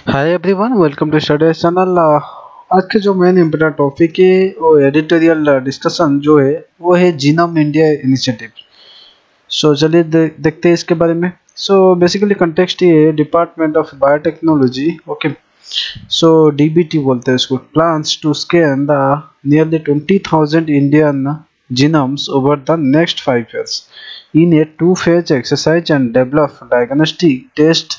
Hi everyone, welcome to study channel. आज के जो मेन इम्पोर्टेंट टॉपिक है वो एडिटोरियल डिस्कशन जो है वो है जीनोम इंडिया इनिशिएटिव। चलिए देखते हैं इसके बारे में। बेसिकली कंटेक्स्ट ये है department of biotechnology, okay. DBT बोलते हैं इसको, plans to scan the nearly 20,000 Indian genomes over the next 5 years in a two-phase exercise and develop diagnostic tests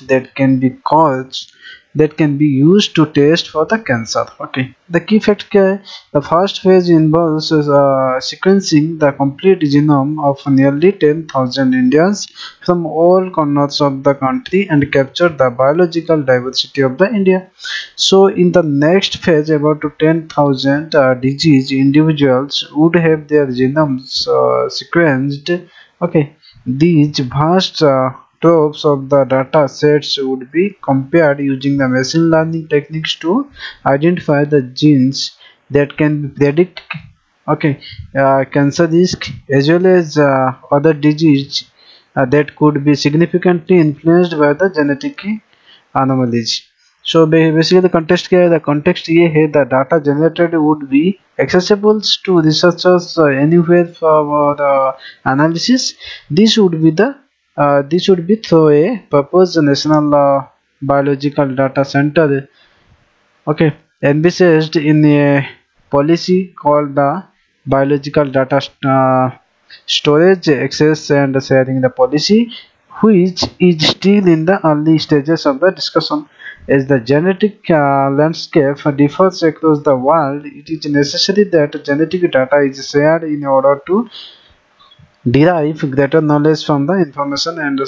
that can be used to test for the cancer. Okay, the key fact क्या है? The first phase involves sequencing the complete genome of nearly 10,000 Indians from all corners of the country and capture the biological diversity of the India. So in the next phase, about 10,000 disease individuals would have their genomes sequenced. Okay, these vast troves of the data sets would be compared using the machine learning techniques to identify the genes that can predict, okay, cancer risk as well as other disease that could be significantly influenced by the genetic anomalies. Basically the context क्या है? The context ये है, the data generated would be accessible to researchers anywhere for the analysis. This would be through a proposed national biological data center, okay, envisaged in a policy called the biological data storage, access and sharing the policy, which is still in the early stages of the discussion. As the genetic landscape differs across the world, it is necessary that genetic data is shared in order to derive greater knowledge from the information and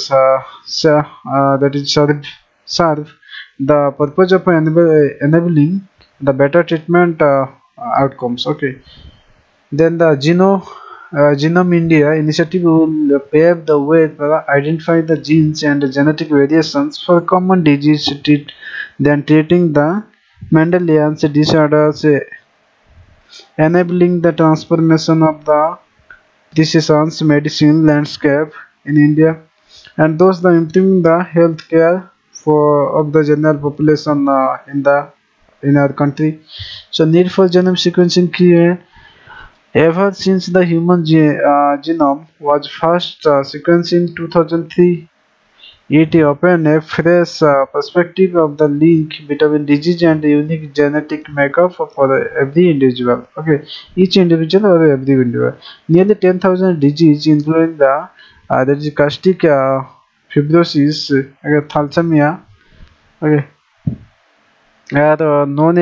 that is serve the purpose of enabling the better treatment outcomes. Okay, then the Genome India initiative will pave the way for identify the genes and genetic variations for common disease then treating the Mendelian disorders, enabling the transformation of the precision medicine landscape in India, and thus the improving the healthcare for of the general population in our country. So need for genome sequencing की है. Ever since the human genome was first sequenced in 2003, it opened a fresh perspective of the link between disease and unique genetic makeup for every individual. Okay, each individual or every individual. Nearly 10,000 diseases, including the that is cystic fibrosis, thalassemia, okay, are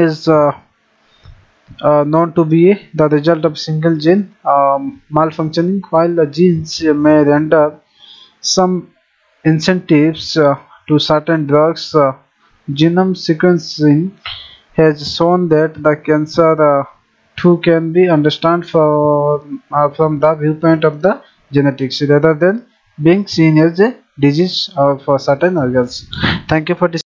known to be the result of single gene malfunctioning. While the genes may render some incentives to certain drugs, genome sequencing has shown that the cancer too can be understood from the viewpoint of the genetics rather than being seen as a disease of certain organs. Thank you for this.